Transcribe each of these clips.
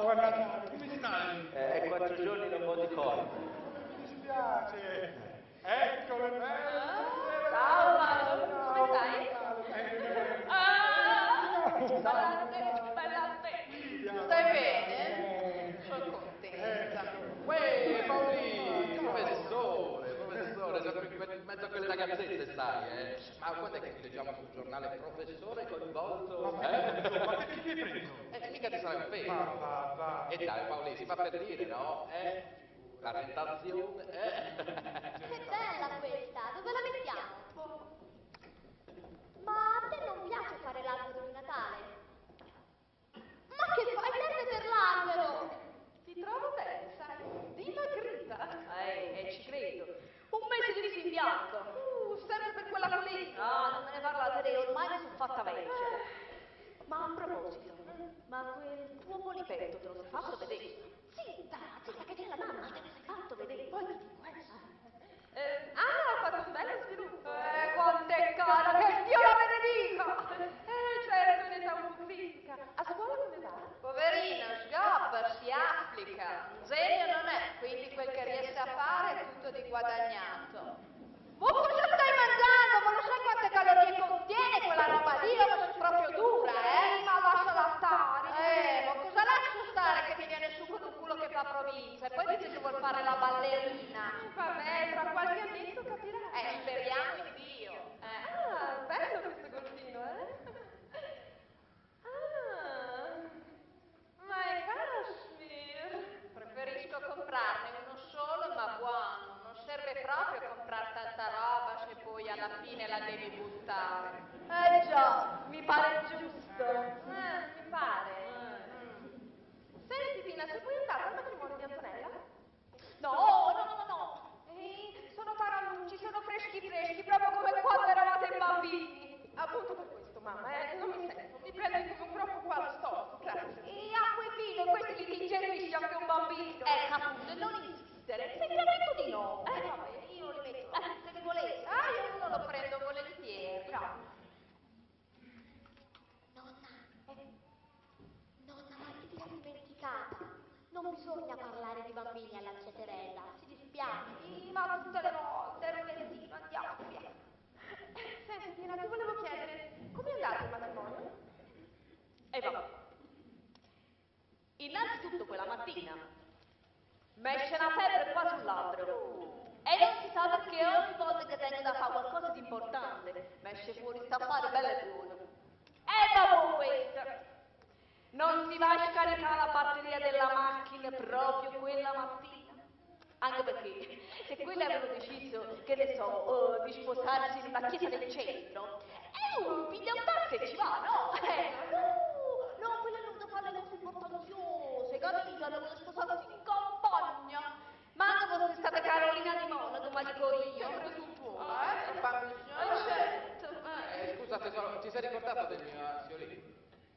buon Natale, come stai? 4 giorni non vo di corpo. Mi dispiace. Eccole belle. Ciao Paolo, come stai? Bella a te. Stai bene? Sono contenta. Uè, Paolino, professore, sempre in mezzo a quelle ragazzette stai, Ma quando è che leggiamo sul giornale professore coinvolto? Ma che ti hai preso? Mica ti sarai offeso. Va. E dai, Paolino, si fa per dire, no? La tentazione, Che bella questa, dove la mettiamo? Ma a te non piace fare l'albero di Natale? Ma che fai? Serve per l'albero! Ti trovo bene, sai? Dimagrita. Ci credo. Un mese di viso in bianco. Sempre per quella politica. No, non me ne parlate, ormai mi sono fatta vincere. Ma a proposito, ma quel tuo polipetto te lo sei fatto vedere? Zitta, che c'è la mamma, te lo sei fatto vedere, poi ti dico Anna ha fatto un bello sviluppo. Quant'è cara, che Dio la benedica. Certo, in età un po' critica. A scuola come va? Poverino, sgobba, si applica. Un genio non è, quindi quel che riesce a fare è tutto di guadagnato. Ma cosa stai mangiando? Ma lo sai quante calorie contiene quella roba lì? Ma è proprio dura, Ma lasciala stare. Ma cosa lascio stare che mi viene su con un culo che fa provincia? E poi dice che vuol fare la ballerina. Vabbè, tra qualche annetto capirai. Speriamo in Dio. Bello questo golfino, ma è cashmere. Preferisco comprarne uno solo ma buono. Non serve proprio comprare tanta roba se poi alla fine la devi buttare. Già, mi pare giusto. Mi pare. Senti Tina, sei poi andata al matrimonio di Antonella? No. Sono tarallucci, sono freschi, proprio come quando eravate bambini. Appunto per questo, mamma, non mi sento. Mi prendo come un preoccupato storico, grazie. E acqua e vino, questi li ingenuisci anche un bambino. Appunto, non insistere. Se mi ha detto di no. Vabbè, io li metto. Se li volete. Io uno lo prendo volentieri. Bravo. Nonna, ma ti sei dimenticata? Non bisogna parlare di bambini alla ceterella, si dispiace. Ma tutte le volte, Rolettino, andiamo via. Senti, Tina, ti volevo chiedere, come è andato il matrimonio? Vabbè. Innanzitutto quella mattina m'esce una febbre qua sul labbro. E non si sa perché ogni volta che tengo da fare qualcosa di importante m'esce fuori sta affare bello e buono. E dopo questo non si va a scaricare la batteria della macchina proprio quella mattina. Anche perché se quelli avevano deciso, che ne so, di sposarsi in una chiesa del centro, e uno piglia un taxi e ci va, no? No, quelli hanno dovuto fare le cose importanziose, capito? Hanno dovuto sposarsi in campagna. Ma anche fosse stata Carolina di Monaco, ma dico io. Ho preso un po', Certo. Scusa tesoro, ti sei ricordato del mio ansiolino?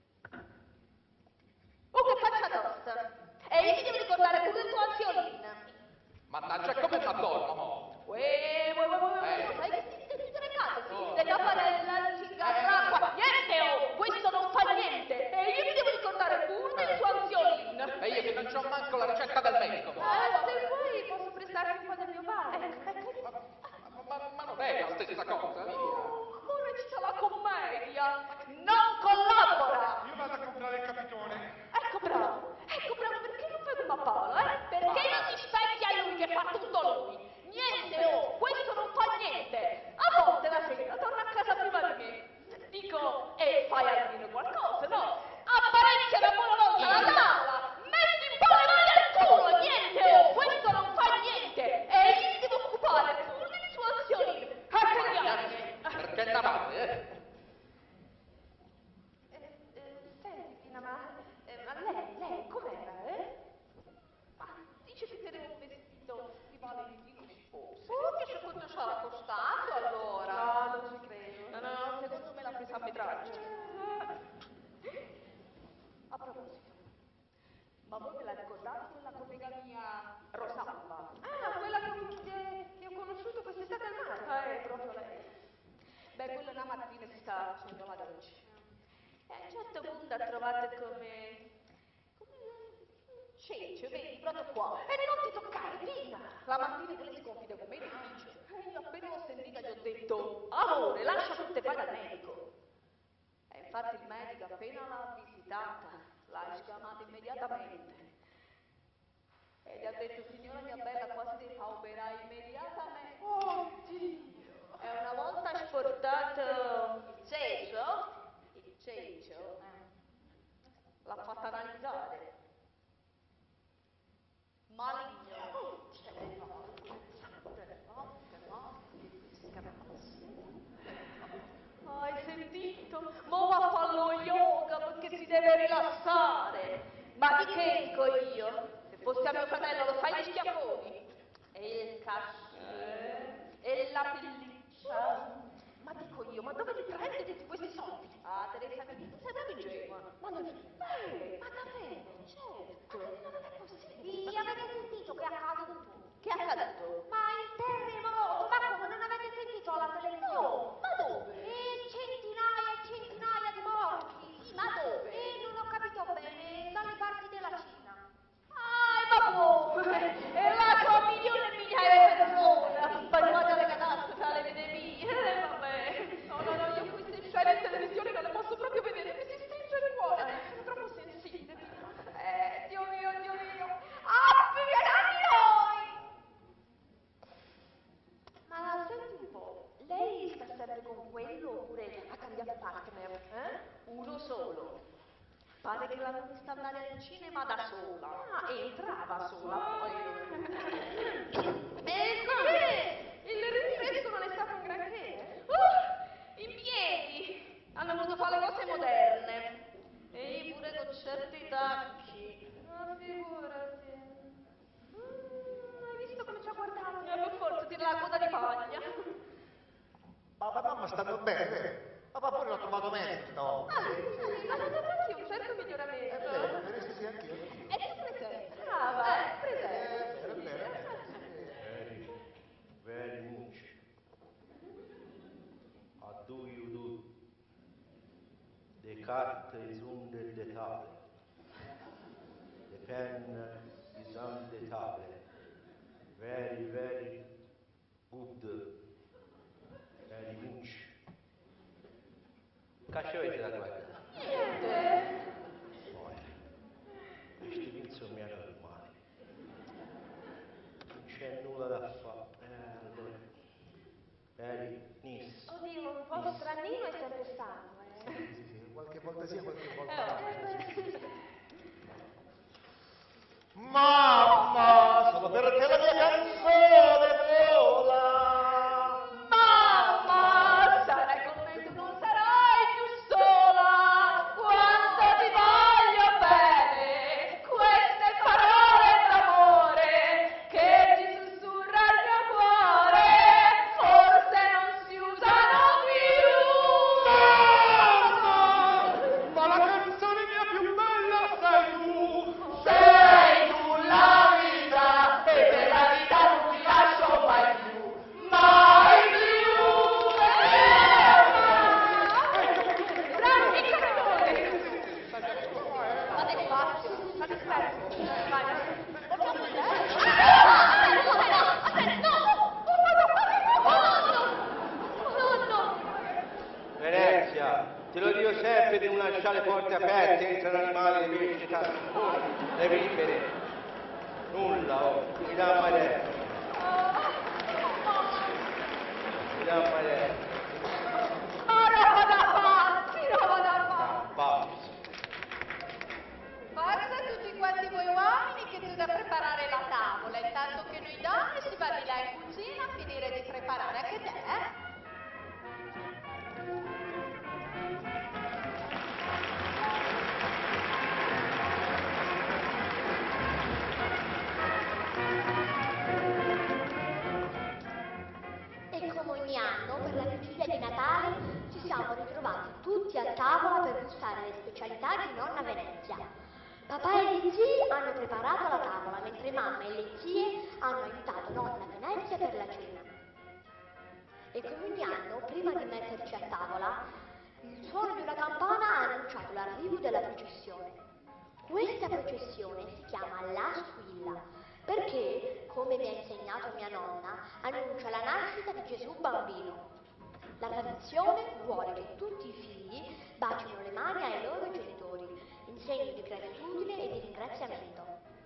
Oh, che faccia tosta! E io mi devo ricordare pure il tuo ansiolino. Mannaggia, come m'adorno, mo? Sai che ti siete recati? Le tapparella, il cigarro, l'acqua, niente, questo non fa niente. E io mi devo ricordare pure del tuo ansiolino. E io che non c'ho manco la ricetta del medico. Se vuoi posso prestarti un po' del mio bar. Ma non è la stessa cosa, via. Come recita la commedia? Non collabora! Io vado a comprare il capitone. Ecco bravo, perché non fai come Paolo, Perché non ti specchi a lui che fa tutto lui? Niente, questo non fa niente. A volte la sera torna a casa prima di me. Dico, fai almeno qualcosa, no? Apparecchia una buona volta la tavola, metti un po' le mani al culo, niente, questo non fa niente. E io mi devo occupare pure del suo ansiolino. Che diamine. Perché navate, Senti, Tina, ma lei com'era, Ma dice che teneva un vestito di Valentino sposo. Che secondo sarà costato allora? No, non ci credo. No, secondo me l'ha presa a metraggio. A proposito, ma voi ve la ricordate quella collega mia Rosalba? Quella che ho conosciuto quest'estate al mare. Proprio lei. Beh, quella una mattina si stava facendo la doccia. E a un certo punto ha trovato come dice, vedi, proprio qua. E non ti toccare, Pina! La mattina che lei sconfida con me dice, e io appena l'ho sentita gli ho detto, amore, lascia tutte vai dal medico. E infatti il medico appena l'ha visitata, l'ha esclamata immediatamente. E gli ha detto, signora mia bella, qua si deve operare immediatamente. Oddio! E una volta sportato il cecio, l'ha fatta analizzare. Maligno. Hai sentito? Mo va a fare lo yoga perché si deve rilassare. Ma di che dico io? Se fosse a mio fratello lo sai gli schiaffoni? E il cachet? E la pelliccia? Ma dico io, ma dove li prendi tutti questi soldi? Ah, Teresa, tu sei proprio ingenua. Ma non ma davvero? Certo. Ma non è possibile! Sì, avete sentito che è accaduto? Che è accaduto? Ma il terremoto! Ma come, non avete sentito alla televisione? No, ma dove? E centinaia di morti! Sì, ma dove? E non ho capito bene, dalle parti della Cina. Ma boh! E là c'ho milioni e migliaia di persone! Per guardare le catastrofi, alle epidemie! Vabbè! No, io queste scene in televisione non le posso proprio vedere, mi si stringe il cuore, sono troppo sensibile. Dio mio, avvicinati noi! Ma senti un po', lei sta sempre con quello oppure ha cambiato partner, Uno solo. Pare che l'hanno vista andare al cinema da sola. Ah, entrava sola poi. E Come? Il ringresso non è stato un granché? in piedi! Hanno voluto fare le cose moderne. E io pure con certi tacchi. Ma figurati. Hai visto come ci ha guardato? Per forza tira la coda di paglia. Papà e mamma stanno bene, vero? Papà pure l'ho trovato meglio stavolta. Sì, l'ho notato anch'io, un certo miglioramento. È vero, sì, anch'io. E tu presente? Brava, presente. È vero. Very much. I do you do. The cat is under the table. The pen is on the table. Very, very good. Very much. Caccio avete da guardare? Niente. Questi pizzi sono miei normali. Non c'è nulla da fare. Allora. Very nice. Oddio, un po' stranino è sempre stato, Sì, qualche volta sì, qualche volta no. Mamma, sono per te la mia canzone vola. Mamma, sarai contento, non sarai più sola. Quanto ti voglio bene. Queste parole d'amore che ti sussurra il mio cuore. Forse non si usano più. Ma la canzone mia più bella sei tu! Sei tu la vita e per la vita non ti lascio mai più, mai più. Bravi, piccoli! Fate spazio, fate spazio. Vai. Venezia, te lo dico sempre di non lasciare le porte aperte, entrano animali, le pesci, le vipere. Nulla, oh, mi dà male. Mi dà male. Roba da pazzi! Basta. Forza tutti quanti voi uomini che tu da preparare la tavola, intanto che noi donne si va di là in cucina a finire di preparare anche te, E come ogni anno, per la vigilia di Natale, ci siamo ritrovati tutti a tavola per gustare le specialità di nonna Venezia. Papà e gli zii hanno preparato la tavola, mentre mamma e le zie hanno aiutato nonna Venezia per la cena. E come ogni anno, prima di metterci a tavola, il suono di una campana ha annunciato l'arrivo della processione. Questa processione si chiama la squilla perché, come mi ha insegnato mia nonna, annuncia la nascita di Gesù bambino. La tradizione vuole che tutti i figli bacino le mani ai loro genitori, in segno di gratitudine e di ringraziamento.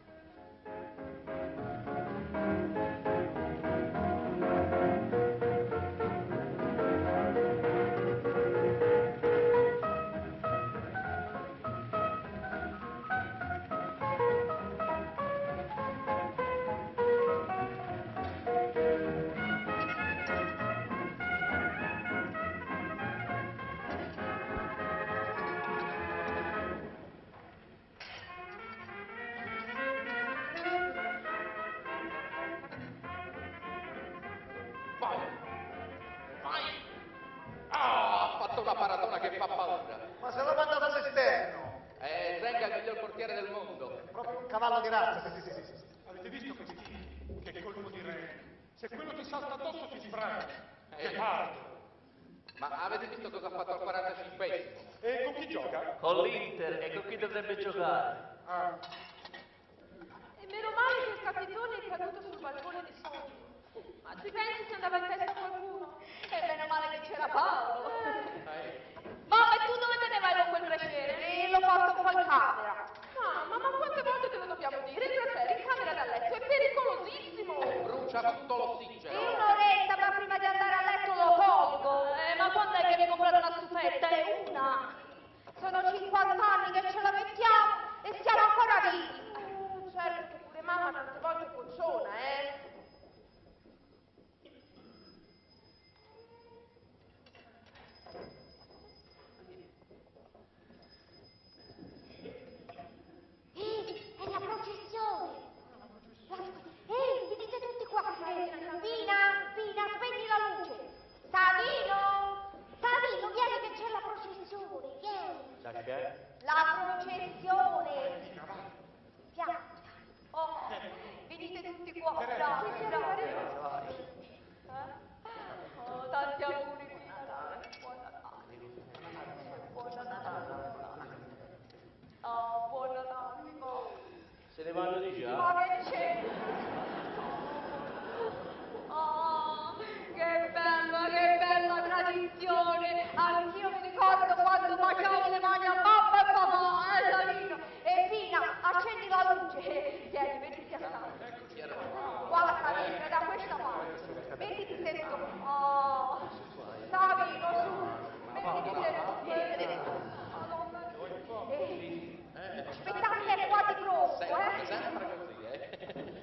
Vai! Vai! Ah, ha fatto una paratona che fa paura. Ma se l'ho mandato all'esterno! Zenga è il miglior portiere del mondo. Proprio un cavallo di razza, sì. Avete visto questi? Che colpo di rene. Se quello ti salta addosso ti sbraga. Che parto. Ma avete visto cosa ha fatto al 45esimo? E con chi gioca? Con l'Inter e con chi dovrebbe giocare? Ah, E meno male che il capitone è caduto sul balcone di sogno. Ma ci pensi se andava in testa a qualcuno? E meno male che c'era Paolo. Mamma, e tu dove te ne vai con quel braciere? Lo porto un po' in camera. Ma quante volte te lo dobbiamo dire? Il braciere in camera da letto è pericolosissimo. Brucia tutto l'ossigeno. In un'oretta, ma prima di andare a letto lo tolgo. Ma quando è che mi comprate una stufetta? È una. Sono 50 anni che ce la mettiamo e siamo ancora vivi. Certo che pure mamma tante volte bocciona, È la processione! Venite tutti qua! Fina, spegni la luce! Savino, vieni che c'è la processione, vieni! Sa c'è? La processione! Piano! Oh, venite tutti qua, bravi. Oh, tanti auguri di Natale. Buon Natale. Buon Natale. Oh, buon Natale. Se ne vanno di già? Ma che c'è? Oh, che bella tradizione! Anch'io mi ricordo quando baciavo le mani a mamma e papà, Savino! E Fina, accendi la luce. Vieni, mettiti a stare. Guarda, Savino, da questa parte. Mettiti seduto. Oh, Savino, su. Mettiti seduto. Aspettate qua di pronto, Sempre così,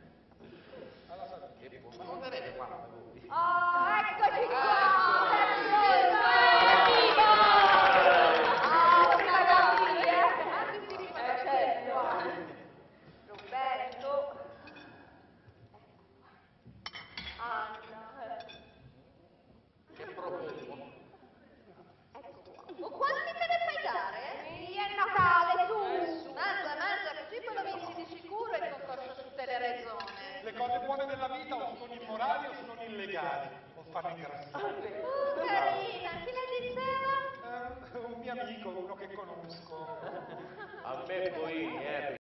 Ma non vedete qua voi? Oh, eccoci qua. Roberto. Anna. Che profumo. Oh, quanti te ne fai dare? È Natale, su. Mangia, così poi lo vinci di sicuro e concorso su Telerezone. le cose buone della vita o sono immorali o sono illegali. O fanno ingrassare. Oh, carina, chi le diceva? Un mio amico, uno che conosco. A me poi,